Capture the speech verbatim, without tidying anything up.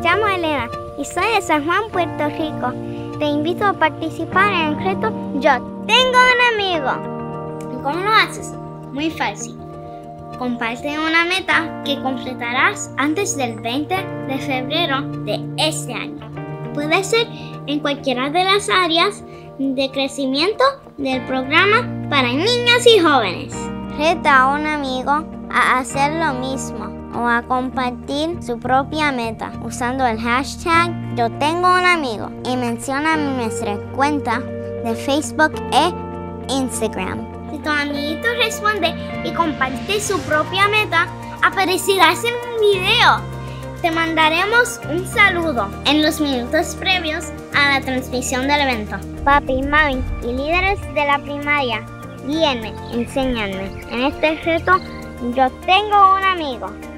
llamo Elena y soy de San Juan, Puerto Rico. Te invito a participar en el reto Yo Tengo un Amigo. ¿Y cómo lo haces? Muy fácil. Comparte una meta que completarás antes del veinte de febrero de este año. Puede ser en cualquiera de las áreas de crecimiento del programa para niños y jóvenes. Reta a un amigo a hacer lo mismo o a compartir su propia meta usando el hashtag Yo Tengo un Amigo y menciona nuestra cuenta de Facebook e Instagram. Si tu amiguito responde y comparte su propia meta, aparecerás en un video. Te mandaremos un saludo en los minutos previos a la transmisión del evento. Papi, mami y líderes de la primaria, guíenme, enséñenme. En este reto, yo tengo un amigo.